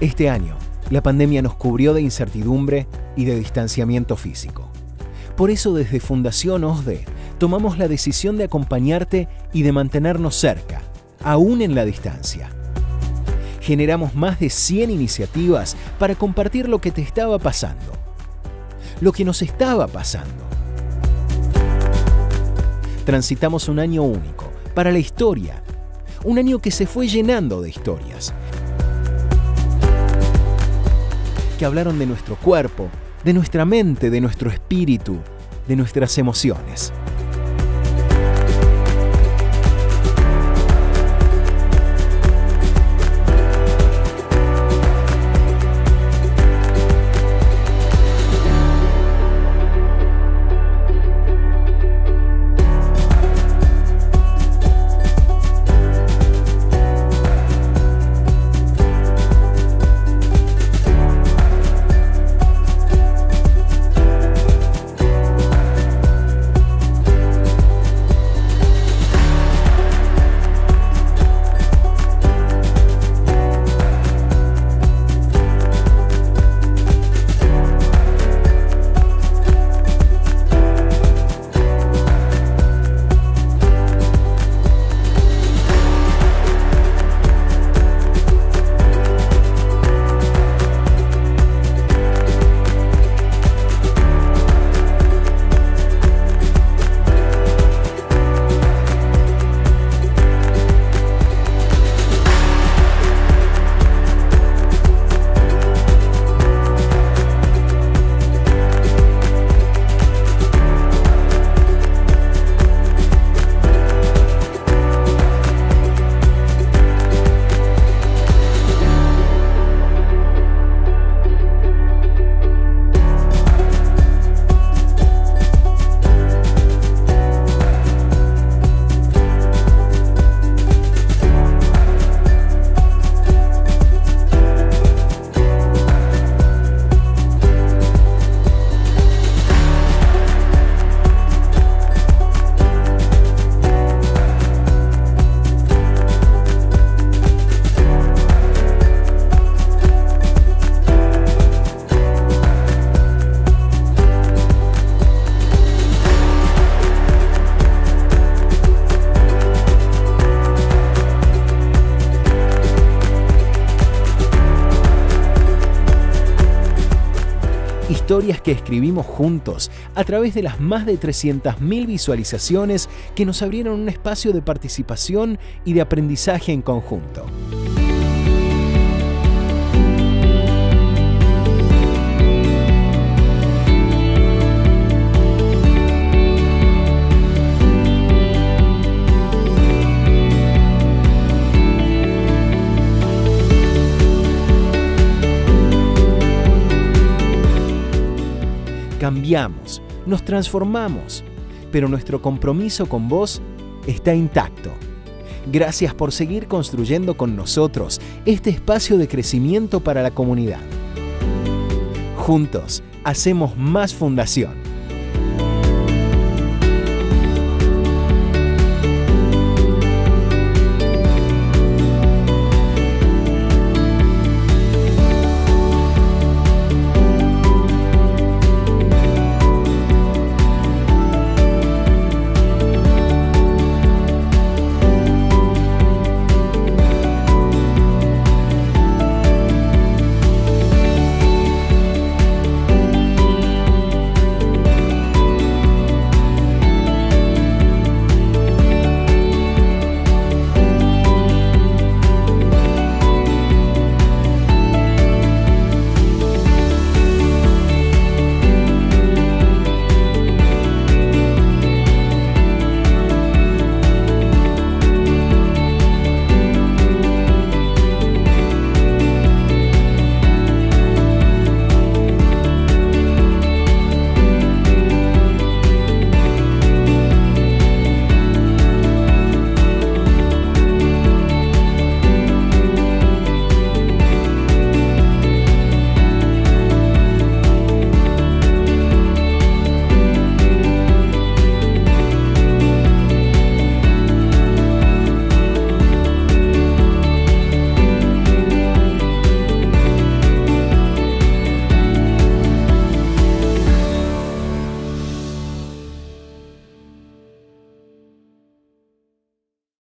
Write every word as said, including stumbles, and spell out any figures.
Este año, la pandemia nos cubrió de incertidumbre y de distanciamiento físico. Por eso, desde Fundación OSDE, tomamos la decisión de acompañarte y de mantenernos cerca, aún en la distancia. Generamos más de cien iniciativas para compartir lo que te estaba pasando, lo que nos estaba pasando. Transitamos un año único para la historia, un año que se fue llenando de historias, que hablaron de nuestro cuerpo, de nuestra mente, de nuestro espíritu, de nuestras emociones. Historias que escribimos juntos a través de las más de trescientas mil visualizaciones que nos abrieron un espacio de participación y de aprendizaje en conjunto. Cambiamos, nos transformamos, pero nuestro compromiso con vos está intacto. Gracias por seguir construyendo con nosotros este espacio de crecimiento para la comunidad. Juntos, hacemos más fundación.